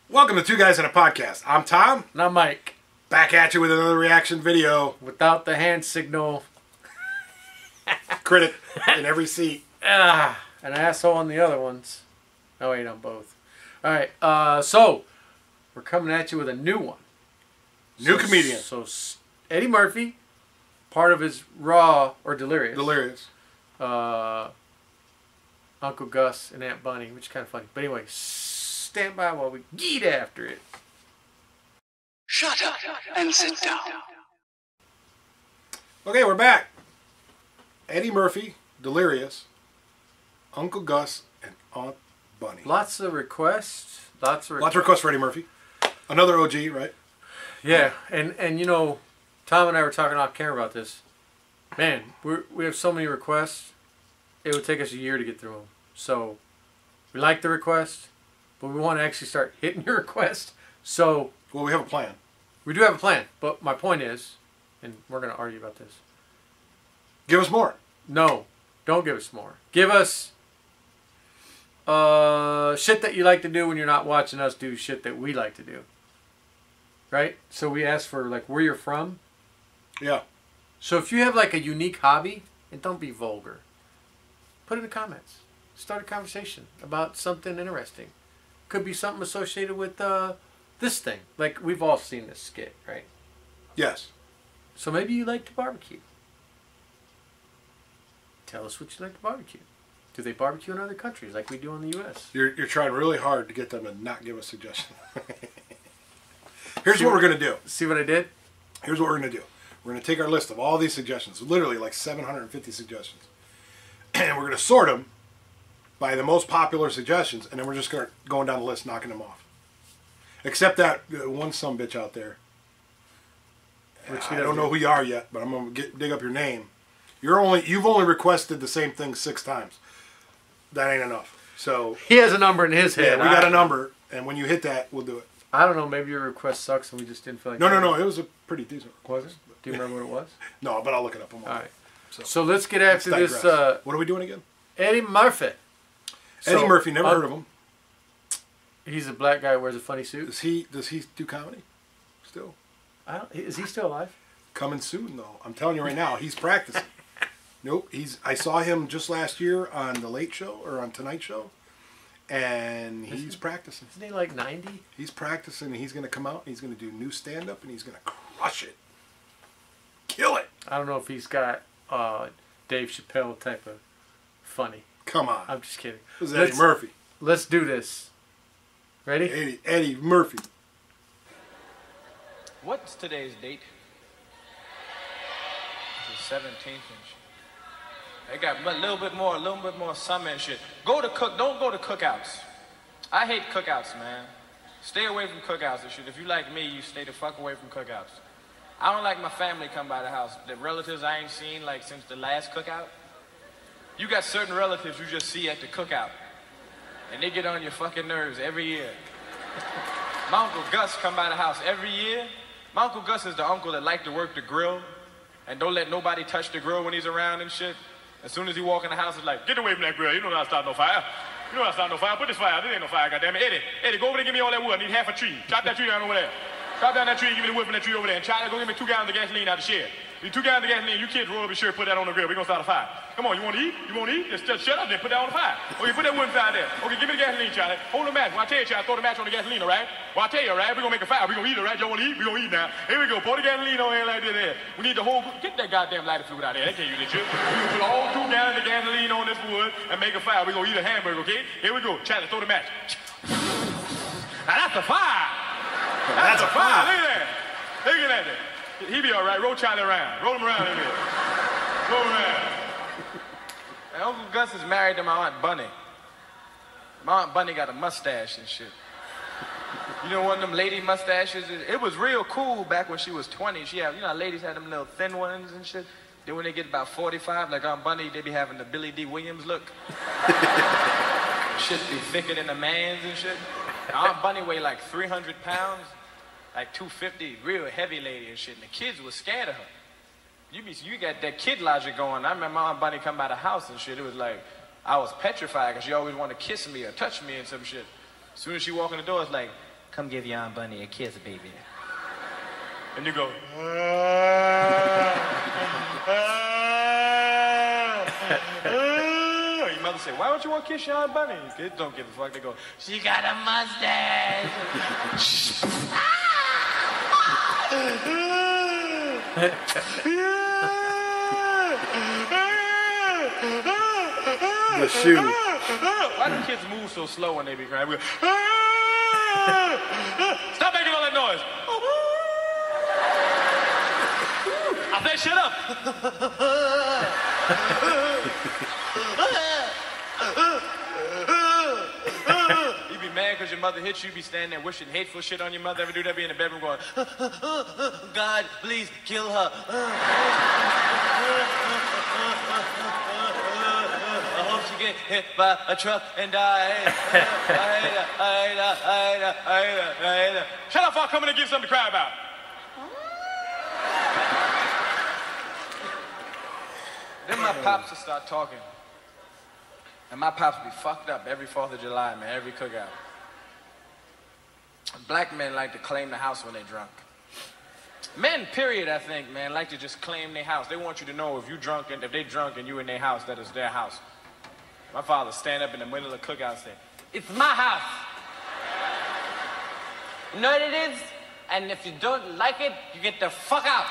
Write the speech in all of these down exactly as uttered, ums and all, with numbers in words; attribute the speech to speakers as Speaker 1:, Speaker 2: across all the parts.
Speaker 1: Welcome to Two Guys in a Podcast. I'm Tom.
Speaker 2: And I'm Mike.
Speaker 1: Back at you with another reaction video.
Speaker 2: Without the hand signal.
Speaker 1: Critic in every seat.
Speaker 2: Ah, an asshole on the other ones. Oh wait, on both. Alright, uh, so, we're coming at you with a new one.
Speaker 1: New
Speaker 2: so,
Speaker 1: comedian.
Speaker 2: So, Eddie Murphy, part of his Raw, or Delirious.
Speaker 1: Delirious.
Speaker 2: Uh, Uncle Gus and Aunt Bunny, which is kind of funny. But anyway, stand by while we get after it.
Speaker 3: Shut up and sit down.
Speaker 1: Okay, we're back. Eddie Murphy, Delirious, Uncle Gus, and Aunt Bunny.
Speaker 2: Lots of requests. Lots of requests.
Speaker 1: Lots of requests for Eddie Murphy. Another O G, right?
Speaker 2: Yeah, and, and you know, Tom and I were talking off camera about this. Man, we we have so many requests, it would take us a year to get through them. So, we like the request, but we want to actually start hitting your request. So,
Speaker 1: Well, we have a plan.
Speaker 2: we do have a plan, but my point is, and we're going to argue about this.
Speaker 1: Give us more.
Speaker 2: No, don't give us more. Give us uh, shit that you like to do when you're not watching us do shit that we like to do. Right? So we ask for, like, where you're from.
Speaker 1: Yeah.
Speaker 2: So if you have, like, a unique hobby, and don't be vulgar, put it in the comments. Start a conversation about something interesting. Could be something associated with uh, this thing. Like, we've all seen this skit, right?
Speaker 1: Yes.
Speaker 2: So maybe you like to barbecue. Tell us what you like to barbecue. Do they barbecue in other countries like we do in the U S?
Speaker 1: You're, you're trying really hard to get them to not give us suggestions. Here's
Speaker 2: See
Speaker 1: what
Speaker 2: what-
Speaker 1: we're going to do.
Speaker 2: See what I did?
Speaker 1: Here's what we're going to do. We're going to take our list of all these suggestions, literally like seven hundred fifty suggestions, and we're going to sort them by the most popular suggestions, and then we're just going to going down the list, knocking them off. Except that uh, one sumbitch out there.
Speaker 2: Which
Speaker 1: I don't know who you are yet, but I'm going to get dig up your name. You're only you've only requested the same thing six times. That ain't enough. So
Speaker 2: He has a number in his
Speaker 1: yeah,
Speaker 2: head.
Speaker 1: we got
Speaker 2: I,
Speaker 1: a number, and when you hit that, we'll do it.
Speaker 2: I don't know. Maybe your request sucks and we just didn't feel like
Speaker 1: No, no,
Speaker 2: doing
Speaker 1: no.
Speaker 2: it.
Speaker 1: It was a pretty decent request.
Speaker 2: Was it? Do you remember what it was?
Speaker 1: No, but I'll look it up. I'm
Speaker 2: All right.
Speaker 1: So,
Speaker 2: So let's get after
Speaker 1: let's
Speaker 2: this
Speaker 1: digress.
Speaker 2: uh,
Speaker 1: What are we doing again?
Speaker 2: Eddie Murphy.
Speaker 1: Eddie
Speaker 2: So,
Speaker 1: Murphy. Never
Speaker 2: uh,
Speaker 1: heard of him.
Speaker 2: He's a black guy who wears a funny suit.
Speaker 1: Does he does he do comedy? Still
Speaker 2: I don't, is he still alive?
Speaker 1: coming soon though. I'm telling you right now, he's practicing. Nope, he's. I saw him just last year on the Late Show or on Tonight Show, and he's practicing.
Speaker 2: Isn't he like ninety?
Speaker 1: He's practicing. And he's going to come out. And he's going to do new stand up, and he's going to crush it, kill it.
Speaker 2: I don't know if he's got uh, Dave Chappelle type of funny.
Speaker 1: Come on,
Speaker 2: I'm just kidding.
Speaker 1: this is Eddie
Speaker 2: Let's,
Speaker 1: Murphy.
Speaker 2: let's do this. Ready?
Speaker 1: Eddie, Eddie Murphy.
Speaker 4: What's today's date? It's the seventeenth and shit. They got a little bit more, a little bit more summer and shit. Go to cook, don't go to cookouts. I hate cookouts, man. Stay away from cookouts and shit. If you like me, you stay the fuck away from cookouts. I don't like my family come by the house. The relatives I ain't seen like since the last cookout. You got certain relatives you just see at the cookout. And they get on your fucking nerves every year. My Uncle Gus come by the house every year. My Uncle Gus is the uncle that like to work the grill and don't let nobody touch the grill when he's around and shit. As soon as he walk in the house, it's like, get away from that grill. You know not start no fire. You know not start no fire. Put this fire. This ain't no fire, goddammit. Eddie, Eddie, go over there and give me all that wood. I need half a tree. Chop that tree down over there. Chop down that tree and give me the wood from that tree over there. And Charlie, go get me two gallons of gasoline out of the shed. Need two gallons of gasoline. You kids roll up your shirt, put that on the grill. We gonna start a fire. Come on, you want to eat? You want to eat? Just, just shut up there. Put that on the fire. Okay, put that wood inside there. Okay, give me the gasoline, Charlie. Hold the match. When I tell you, Charlie, throw the match on the gasoline, all right? Well, I tell you, all right? We gonna make a fire. We gonna eat, all right? Y'all want to eat? We gonna eat now. Here we go. Pour the gasoline on here like this. There. We need the whole. Get that goddamn lighter fluid out there. That can't use this shit. We gonna put all two gallons of gasoline on this wood and make a fire. We gonna eat a hamburger, okay? Here we go. Charlie, throw the match. Now that's a fire. That's, that's a fire. fire. Look at that. Look at that. He be all right. Roll Charlie around. Roll him around in here. Roll him around. And Uncle Gus is married to my Aunt Bunny. My Aunt Bunny got a mustache and shit. You know, one of them lady mustaches? It was real cool back when she was twenty. She had, you know, how ladies had them little thin ones and shit. Then when they get about forty-five, like Aunt Bunny, they be having the Billy D. Williams look. Shit be thicker than a man's and shit. And Aunt Bunny weighed like three hundred pounds. Like two fifty, real heavy lady and shit. And the kids was scared of her. You be, you got that kid logic going. I remember my Aunt Bunny come by the house and shit. It was like, I was petrified because she always wanted to kiss me or touch me and some shit. As soon as she walked in the door, it's like, come give your Aunt Bunny a kiss, baby. And you go, your mother say, why don't you want to kiss your Aunt Bunny? Kids don't give a fuck. They go, she got a mustache.
Speaker 1: The shoe.
Speaker 4: Why do kids move so slow when they be crying? We go, stop making all that noise. I said, shut up. You be mad because your mother hits you. You be standing there wishing hateful shit on your mother. Ever do that? Be in the bedroom going, God, please kill her. I hope she get hit by a truck and die. I hate her. I hate her. I hate her. I hate her. I hate her. I hate her. Shut up, I'll come in and give something to cry about. Then my pops will start talking. And my pops be fucked up every fourth of July, man, every cookout. Black men like to claim the house when they drunk. Men, period, I think, man, like to just claim their house. They want you to know if you drunk and if they drunk and you in their house, that it's their house. My father stand up in the middle of the cookout and say, it's my house. You know what it is? And if you don't like it, you get the fuck out.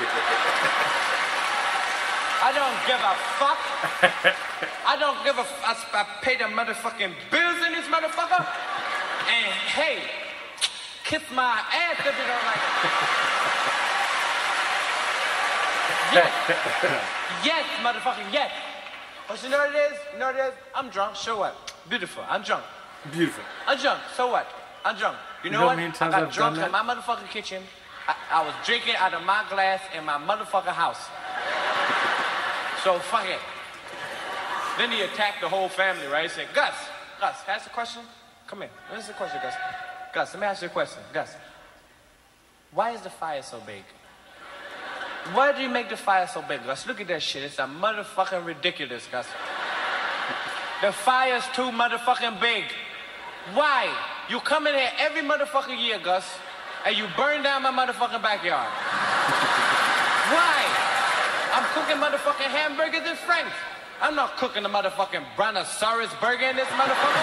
Speaker 4: I don't give a fuck. I don't give a f- I, I pay the motherfucking bills in this motherfucker. And hey, kiss my ass if you don't like it. Yes. Yes, motherfucking yes. But you know what it is? You know what it is? I'm drunk. So what? Beautiful. I'm drunk.
Speaker 1: Beautiful.
Speaker 4: I'm drunk. So what? I'm drunk. You know,
Speaker 2: You know
Speaker 4: what?
Speaker 2: how many
Speaker 4: I
Speaker 2: times
Speaker 4: got
Speaker 2: I've
Speaker 4: drunk
Speaker 2: done
Speaker 4: in my motherfucking kitchen. I, I was drinking out of my glass in my motherfucking house. So fuck it. Then he attacked the whole family, right? He said, Gus, Gus, ask the question. Come here. This is the question, Gus. Gus, let me ask you a question. Gus, why is the fire so big? Why do you make the fire so big, Gus? Look at that shit. It's a motherfucking ridiculous, Gus. The fire's too motherfucking big. Why? You come in here every motherfucking year, Gus, and you burn down my motherfucking backyard. Why? I'm cooking motherfucking hamburgers and franks. I'm not cooking a motherfucking brontosaurus burger in this motherfucker.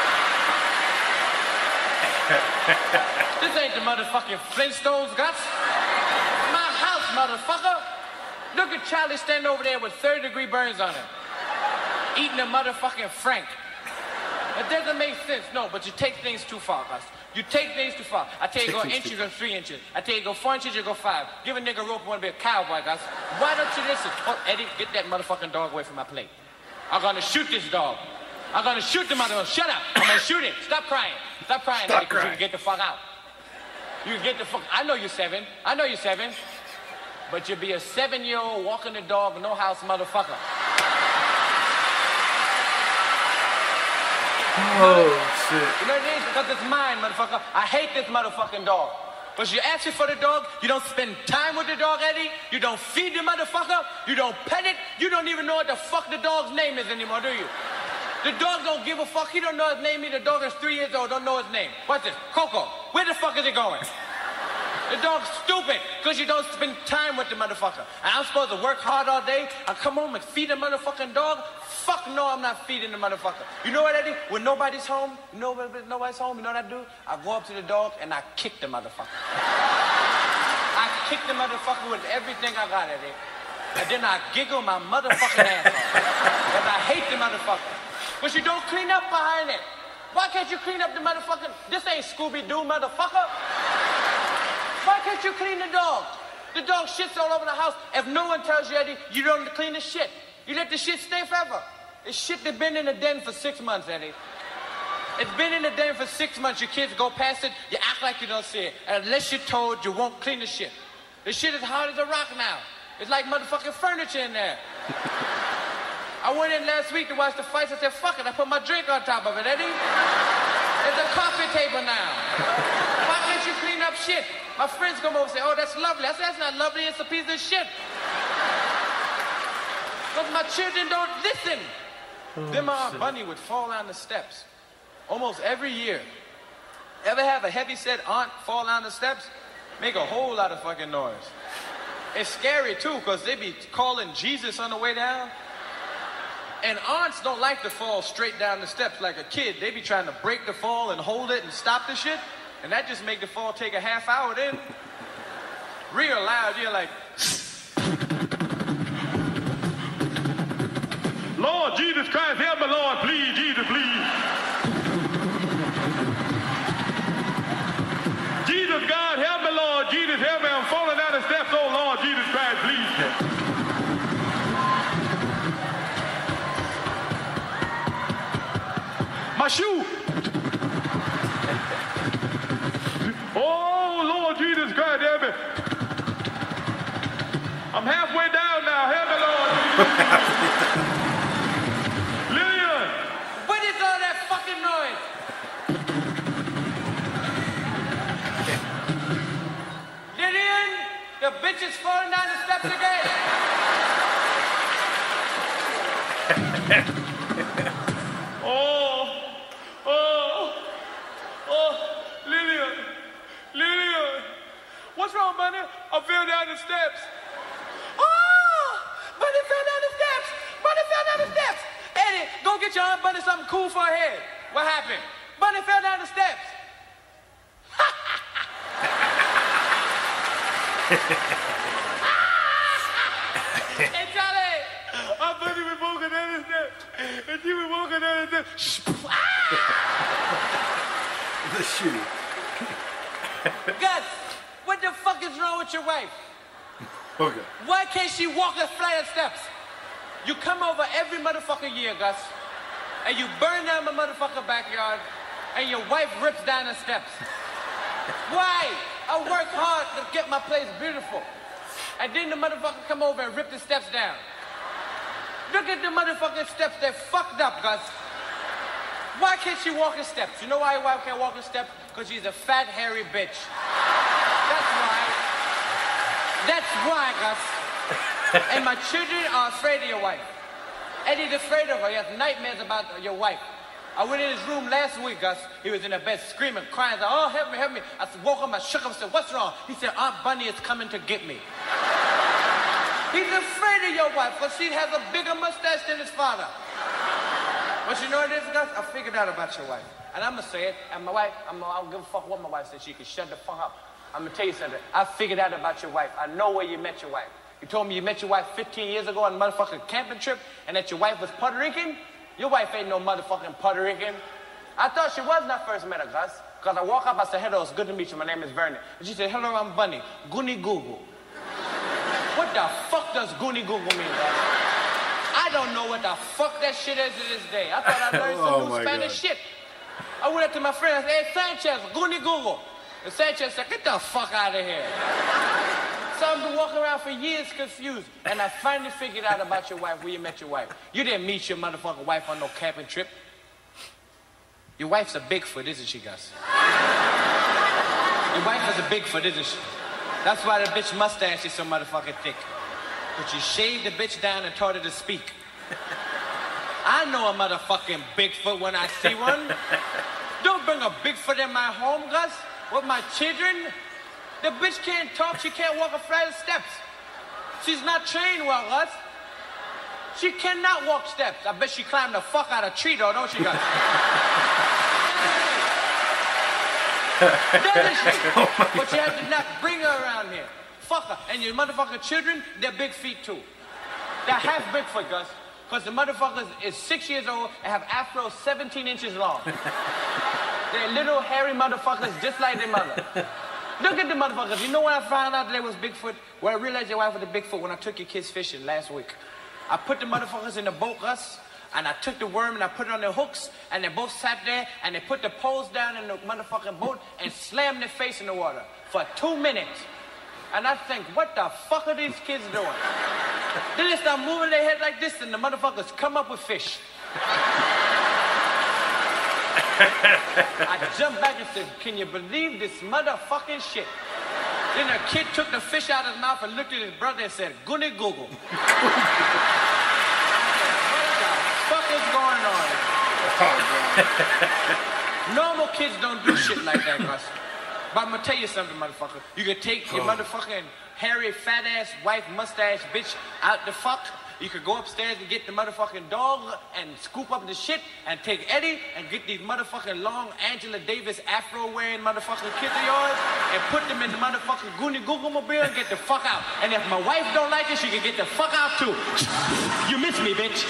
Speaker 4: This ain't the motherfucking Flintstones, Gus. My house, motherfucker. Look at Charlie standing over there with third degree burns on him. Eating a motherfucking frank. It doesn't make sense, no, but you take things too far, Gus. You take things too far. I tell you go an inch, you go three inches. I tell you go four inches, you go five. Give a nigga a rope, you wanna be a cowboy, Gus. Why don't you listen? Oh, Eddie, get that motherfucking dog away from my plate. I'm gonna shoot this dog. I'm gonna shoot the motherfucker. Shut up. I'm gonna shoot it. Stop crying. Stop crying,
Speaker 1: Stop
Speaker 4: Eddie, because you
Speaker 1: crying.
Speaker 4: can get the fuck out. You can get the fuck. I know you're seven. I know you're seven. But you'll be a seven-year-old walking the dog, no house motherfucker.
Speaker 2: Oh, shit.
Speaker 4: You know what it is? Because it's mine, motherfucker. I hate this motherfucking dog. But you ask me for the dog, you don't spend time with the dog, Eddie. You don't feed the motherfucker. You don't pet it. You don't even know what the fuck the dog's name is anymore, do you? The dog don't give a fuck. He don't know his name either. The dog is three years old, don't know his name. What's this? Coco. Where the fuck is he going? The dog's stupid because you don't spend time with the motherfucker. And I'm supposed to work hard all day. I come home and feed the motherfucking dog. Fuck no, I'm not feeding the motherfucker. You know what I do? When nobody's home, you know when nobody's home, you know what I do? I go up to the dog and I kick the motherfucker. I kick the motherfucker with everything I got, Eddie. And then I giggle my motherfucking ass off. Because I hate the motherfucker. But you don't clean up behind it. Why can't you clean up the motherfucking... This ain't Scooby-Doo, motherfucker. Why can't you clean the dog? The dog shits all over the house. If no one tells you, Eddie, you don't clean the shit. You let the shit stay forever. It's shit that's been in the den for six months, Eddie. It's been in the den for six months. Your kids go past it, you act like you don't see it. And unless you're told, you won't clean the shit. The shit is hard as a rock now. It's like motherfucking furniture in there. I went in last week to watch the fights. I said, fuck it, I put my drink on top of it, Eddie. It's a coffee table now. Why can't you clean up shit? My friends come over and say, oh, that's lovely. I said, that's not lovely, it's a piece of shit. Because my children don't listen.
Speaker 2: Oh,
Speaker 4: then my
Speaker 2: shit.
Speaker 4: Aunt Bunny would fall down the steps. Almost every year. Ever have a heavy-set aunt fall down the steps? Make a whole lot of fucking noise. It's scary too, because they be calling Jesus on the way down. And aunts don't like to fall straight down the steps like a kid. They be trying to break the fall and hold it and stop the shit. And that just make the fall take a half hour then. Real loud, you're like,
Speaker 5: Lord Jesus Christ, help me, Lord, please, Jesus, please. Jesus, God, help me, Lord, Jesus, help me. I'm falling down the steps, oh Lord, Jesus Christ, please. My shoe. Oh, Lord Jesus Christ, help me. I'm halfway down now. Help me, Lord. Lillian.
Speaker 4: what is all that fucking noise? Lillian, the bitch is falling down the steps again.
Speaker 5: Oh, oh, oh, Lillian, Lillian. What's wrong, Bunny? I fell down the steps.
Speaker 4: Oh, Bunny fell down the steps. Bunny fell down the steps. Eddie, go get your Aunt Bunny something cool for her head. What happened? Bunny fell down the steps. Hey, Charlie.
Speaker 5: Aunt Bunny was walking down the steps, and she was walking down the steps.
Speaker 1: The shoe.
Speaker 4: Gus, what the fuck is wrong with your wife?
Speaker 1: Okay.
Speaker 4: Why can't she walk a flight of steps? You come over every motherfucking year, Gus, and you burn down my motherfucking backyard, and your wife rips down the steps. Why? I work hard to get my place beautiful. And then the motherfucker come over and rip the steps down. Look at the motherfucking steps, they're fucked up, Gus. Why can't she walk the steps? You know why your wife can't walk the steps? Because she's a fat, hairy bitch. That's why. That's why, Gus. And my children are afraid of your wife. Eddie's afraid of her. He has nightmares about your wife. I went in his room last week, Gus. He was in the bed screaming, crying. I said, oh, help me, help me. I woke him, I shook him, I said, what's wrong? He said, Aunt Bunny is coming to get me. He's afraid of your wife because she has a bigger mustache than his father. But you know what it is, Gus? I figured out about your wife. And I'm going to say it. And my wife, I'm, I don't give a fuck what my wife said. She can shut the fuck up. I'm going to tell you something. I figured out about your wife. I know where you met your wife. You told me you met your wife fifteen years ago on a motherfucking camping trip and that your wife was Puerto Rican? Your wife ain't no motherfucking Puerto Rican. I thought she was when I first met her, Gus. Because I walk up, I said, hello, it's good to meet you. My name is Vernon. And she said, hello, I'm Bunny. Goonie Google. What the fuck does Goonie Google mean, Gus? I don't know what the fuck that shit is to this day. I thought I learned some
Speaker 1: Oh,
Speaker 4: new
Speaker 1: my
Speaker 4: Spanish
Speaker 1: God.
Speaker 4: shit. I went up to my friend, I said, hey, Sanchez, Goonie Google. And Sanchez said, get the fuck out of here. So I've been walking around for years confused. And I finally figured out about your wife, where you met your wife. You didn't meet your motherfucking wife on no camping trip. Your wife's a Bigfoot, isn't she, Gus? Your wife is a Bigfoot, isn't she? That's why the bitch mustache is so motherfucking thick. But you shaved the bitch down and taught her to speak. I know a motherfucking Bigfoot when I see one. Don't bring a Bigfoot in my home, Gus, with my children. The bitch can't talk, she can't walk a flight of steps. She's not trained well, Gus. She cannot walk steps. I bet she climbed the fuck out of a tree, though, don't she, Gus? Doesn't she? But you have to not bring her around here. Fuck her. And your motherfucking children, they're big feet, too. They're half Bigfoot, Gus. Because the motherfuckers is six years old and have afros seventeen inches long. They're little hairy motherfuckers just like their mother. Look at the motherfuckers. You know when I found out they was Bigfoot? When I realized your wife was a Bigfoot when I took your kids fishing last week. I put the motherfuckers in the boat, Gus, and I took the worm and I put it on their hooks, and they both sat there and they put the poles down in the motherfucking boat and slammed their face in the water for two minutes. And I think, what the fuck are these kids doing? Then they start moving their head like this and the motherfuckers come up with fish. I jumped back and said, can you believe this motherfucking shit? Then the kid took the fish out of his mouth and looked at his brother and said, Goonie Google. What the fuck is going on? Normal kids don't do shit like that, Gus. But I'm gonna tell you something, motherfucker. You can take your motherfucking hairy, fat ass, wife, mustache, bitch out the fuck. You could go upstairs and get the motherfucking dog and scoop up the shit and take Eddie and get these motherfucking long Angela Davis afro wearing motherfucking kids of yours and put them in the motherfucking Goonie Google mobile and get the fuck out. And if my wife don't like it, she can get the fuck out too. You miss me, bitch.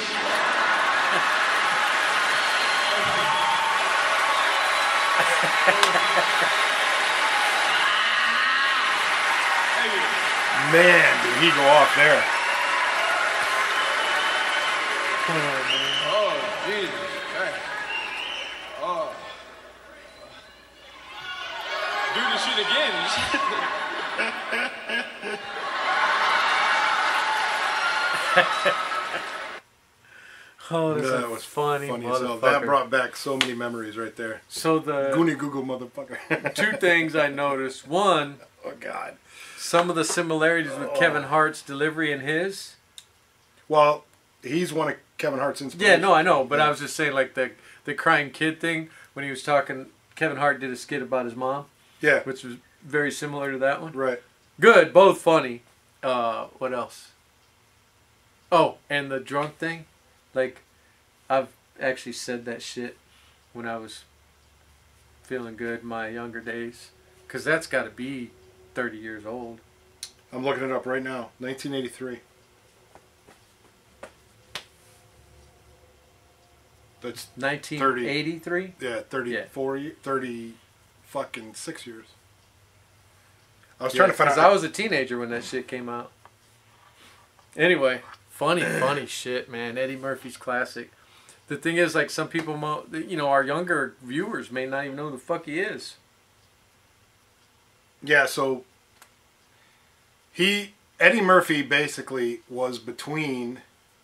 Speaker 1: Man, did he go off there.
Speaker 4: Oh, Jesus Christ. Oh. Do the shit again.
Speaker 2: Oh, that's
Speaker 1: that
Speaker 2: a
Speaker 1: was
Speaker 2: funny,
Speaker 1: funny as hell.
Speaker 2: motherfucker.
Speaker 1: That brought back so many memories right there.
Speaker 2: So the
Speaker 1: Goonie Google motherfucker.
Speaker 2: two things I noticed. One,
Speaker 1: Oh, God.
Speaker 2: some of the similarities with Kevin Hart's delivery and his.
Speaker 1: Well, he's one of Kevin Hart's
Speaker 2: Yeah,
Speaker 1: inspirations.
Speaker 2: no, I know, but I was just saying, like the the crying kid thing when he was talking. Kevin Hart did a skit about his mom,
Speaker 1: Yeah,
Speaker 2: which was very similar to that one.
Speaker 1: right.
Speaker 2: Good, both funny. Uh, what else? Oh, and the drunk thing, like I've actually said that shit when I was feeling good in my younger days, because that's got to be thirty years old.
Speaker 1: I'm looking it up right now. nineteen eighty-three. That's
Speaker 2: nineteen eighty-three.
Speaker 1: yeah, thirty-four, ye- thirty fucking six years. I was
Speaker 2: Yeah,
Speaker 1: trying to find out.
Speaker 2: because I was a teenager when that shit came out. Anyway, funny, funny shit, man. Eddie Murphy's classic. The thing is, like, some people, mo- you know, our younger viewers may not even know who the fuck he is.
Speaker 1: Yeah, so he Eddie Murphy basically was between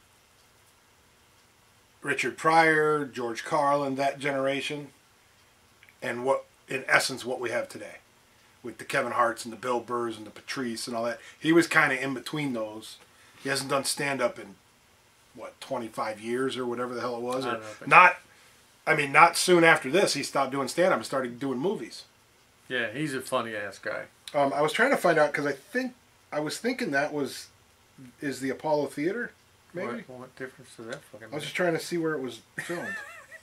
Speaker 1: Richard Pryor, George Carlin, that generation, and what, in essence, what we have today, with the Kevin Harts and the Bill Burrs and the Patrice and all that. He was kind of in between those. He hasn't done stand up in what twenty-five years or whatever the hell it was.
Speaker 2: I
Speaker 1: Or
Speaker 2: don't know, but-
Speaker 1: not. I mean, not soon after this, he stopped doing stand up and started doing movies.
Speaker 2: Yeah, he's a funny ass guy.
Speaker 1: Um, I was trying to find out because I think I was thinking that was is the Apollo Theater, maybe.
Speaker 2: What, what difference does that fucking
Speaker 1: I was
Speaker 2: make?
Speaker 1: just trying to see where it was filmed.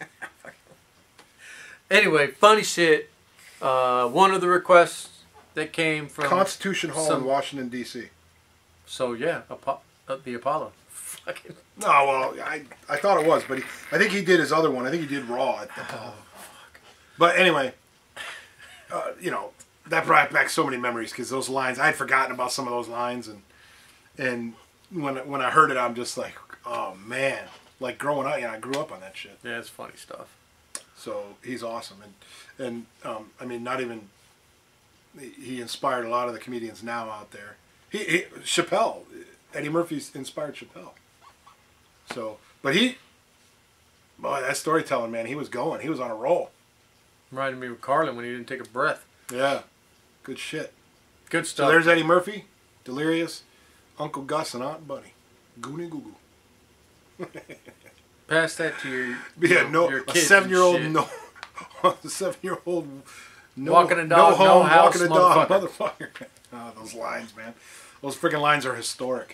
Speaker 2: Anyway, funny shit. Uh, one of the requests that came from
Speaker 1: Constitution Hall
Speaker 2: some-
Speaker 1: in Washington D C.
Speaker 2: So yeah, Apo- uh, the Apollo. Fucking
Speaker 1: No, well, I I thought it was, but he, I think he did his other one. I think he did Raw at the Apollo. But anyway, uh, you know, that brought back so many memories because those lines I had forgotten about some of those lines, and and when when I heard it, I'm just like, oh man, like growing up, you know, I grew up on that shit.
Speaker 2: yeah, it's funny stuff.
Speaker 1: So he's awesome, and and um, I mean, not even he- he inspired a lot of the comedians now out there. He, he Chappelle, Eddie Murphy's inspired Chappelle. So, but he, boy, that storytelling, man, he was going, he was on a roll.
Speaker 2: Reminded me of Carlin when he didn't take a breath.
Speaker 1: Yeah, good shit.
Speaker 2: Good
Speaker 1: So
Speaker 2: stuff.
Speaker 1: there's Eddie Murphy, Delirious, Uncle Gus, and Aunt Bunny, Goonie Goo Goo.
Speaker 2: Pass that to your
Speaker 1: Yeah,
Speaker 2: your,
Speaker 1: no,
Speaker 2: your
Speaker 1: a
Speaker 2: kids and
Speaker 1: seven-year-old,
Speaker 2: shit.
Speaker 1: no, a seven-year-old, no,
Speaker 2: Walking a dog,
Speaker 1: no
Speaker 2: no
Speaker 1: home,
Speaker 2: house,
Speaker 1: walking a dog,
Speaker 2: motherfucker.
Speaker 1: motherfucker. Oh, those lines, man, those freaking lines are historic.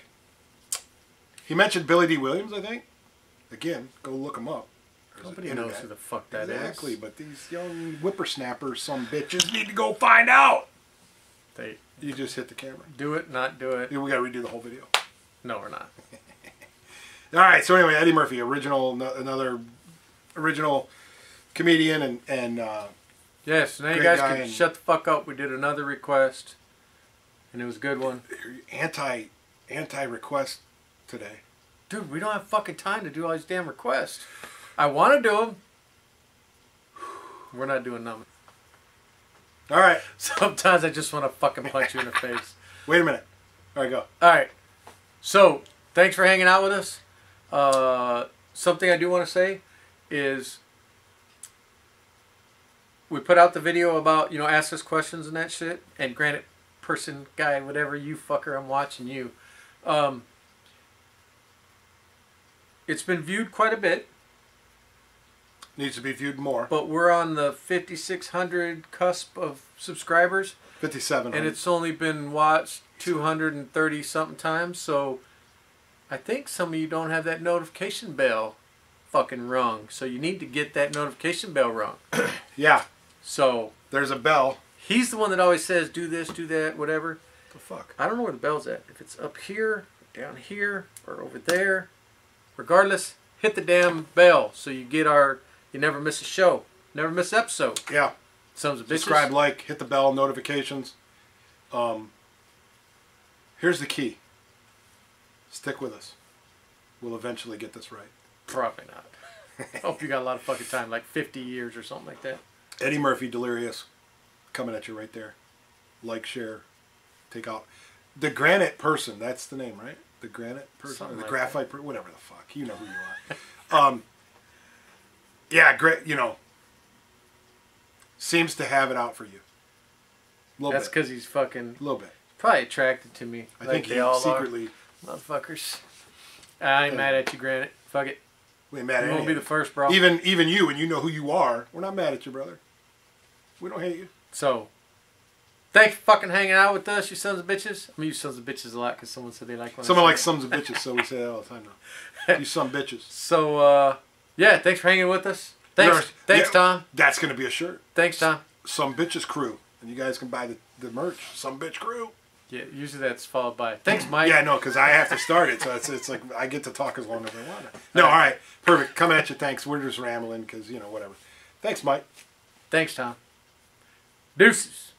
Speaker 1: He mentioned Billy D. Williams, I think. Again, go look him up. There's
Speaker 2: Nobody
Speaker 1: an
Speaker 2: knows
Speaker 1: internet.
Speaker 2: who the fuck that is.
Speaker 1: Exactly, but these young whippersnappers, some bitches, need to go find out.
Speaker 2: They
Speaker 1: You just hit the camera.
Speaker 2: do it, not do it.
Speaker 1: We got to redo the whole video.
Speaker 2: No, we're not.
Speaker 1: All right, so anyway, Eddie Murphy, original, no- another original comedian, and and uh,
Speaker 2: Yes, now you
Speaker 1: Great
Speaker 2: guys
Speaker 1: guy
Speaker 2: can
Speaker 1: and-
Speaker 2: shut the fuck up. We did another request, and it was a good one.
Speaker 1: anti anti request today.
Speaker 2: Dude, we don't have fucking time to do all these damn requests. I want to do them. We're not doing them.
Speaker 1: All right,
Speaker 2: Sometimes I just want to fucking punch you in the face.
Speaker 1: wait a minute. All right, go.
Speaker 2: All right. So, thanks for hanging out with us. Uh, something I do want to say is we put out the video about, you know, ask us questions and that shit. And granted, person, guy, whatever, you fucker, I'm watching you. Um, it's been viewed quite a bit.
Speaker 1: Needs to be viewed more.
Speaker 2: but we're on the fifty-six hundred cusp of subscribers,
Speaker 1: fifty-seven.
Speaker 2: and it's only been watched two hundred thirty something times. So I think some of you don't have that notification bell fucking rung. So you need to get that notification bell rung.
Speaker 1: Yeah.
Speaker 2: So
Speaker 1: There's a bell.
Speaker 2: he's the one that always says, do this, do that, whatever.
Speaker 1: The fuck?
Speaker 2: I don't know where the bell's at. If it's up here, down here, or over there. Regardless, hit the damn bell so you get our, you never miss a show. Never miss an episode.
Speaker 1: Yeah.
Speaker 2: Sons of bitches.
Speaker 1: Subscribe, like, hit the bell, notifications. Um, here's the key. Stick with us. We'll eventually get this right.
Speaker 2: Probably not. I hope you got a lot of fucking time, like fifty years or something like that.
Speaker 1: Eddie Murphy, Delirious, coming at you right there. Like, share, take out. The Granite Person, that's the name, right? The Granite Person?
Speaker 2: Something
Speaker 1: Or the
Speaker 2: like
Speaker 1: Graphite Person, whatever the fuck. You know who you are. um, yeah, great, you know, seems to have it out for you. A little
Speaker 2: That's
Speaker 1: bit.
Speaker 2: because he's fucking
Speaker 1: A little bit.
Speaker 2: probably attracted to me.
Speaker 1: I
Speaker 2: like
Speaker 1: think
Speaker 2: they
Speaker 1: he
Speaker 2: all
Speaker 1: secretly...
Speaker 2: are. Motherfuckers. I ain't
Speaker 1: Yeah.
Speaker 2: mad at you, Granite. Fuck it.
Speaker 1: We ain't mad
Speaker 2: You
Speaker 1: at
Speaker 2: won't
Speaker 1: any
Speaker 2: be
Speaker 1: of
Speaker 2: the
Speaker 1: it.
Speaker 2: first, bro.
Speaker 1: Even, even you, and you know who you are, we're not mad at you, brother. We don't hate you.
Speaker 2: So, thanks for fucking hanging out with us, you sons of bitches. I mean, you sons of bitches a lot because someone said they like when I
Speaker 1: Someone
Speaker 2: say
Speaker 1: likes
Speaker 2: it.
Speaker 1: sons of bitches, so we say that all the time now. You some bitches.
Speaker 2: So, uh, yeah, thanks for hanging with us. Thanks,
Speaker 1: There's-
Speaker 2: thanks,
Speaker 1: yeah,
Speaker 2: Tom.
Speaker 1: That's going to be a shirt.
Speaker 2: Thanks, Tom.
Speaker 1: Some bitches crew. And you guys can buy the, the merch. Some bitch crew.
Speaker 2: Yeah, usually that's followed by thanks, Mike.
Speaker 1: Yeah, no, because I have to start it, so it's it's like I get to talk as long as I want to. No, all right, perfect. Coming at you, thanks. We're just rambling because you know whatever. Thanks, Mike.
Speaker 2: Thanks, Tom. Deuces.